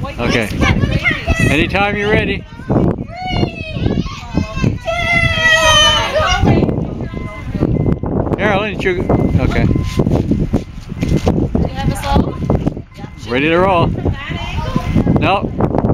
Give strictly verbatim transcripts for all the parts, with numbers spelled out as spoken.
Okay. Anytime you're ready. Carolyn, it's your... Okay. Do you have us all? Ready to roll. No.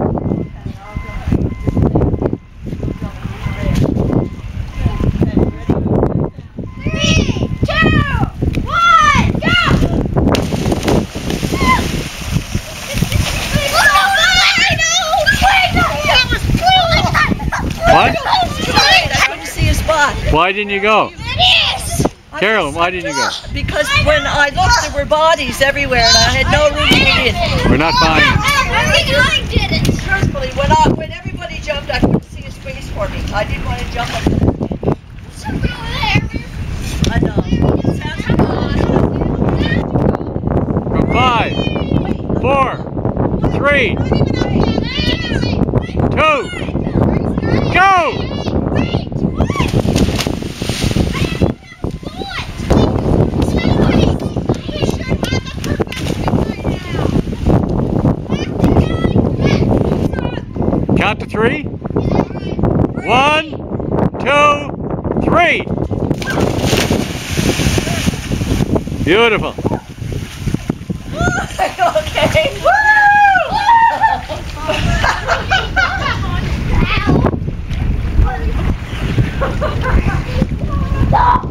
What? I couldn't see a spot. Why didn't you go? Carolyn, why didn't you go? Because when I looked, there were bodies everywhere, and I had no room to get in. We're not buying it. I did it. Truthfully, when I, when everybody jumped, I couldn't see a space for me. I didn't want to jump up there. Something over there. I know. Sounds good. From five, four, three, two, go! Count to three. One, two, three. Beautiful. Okay. Woo!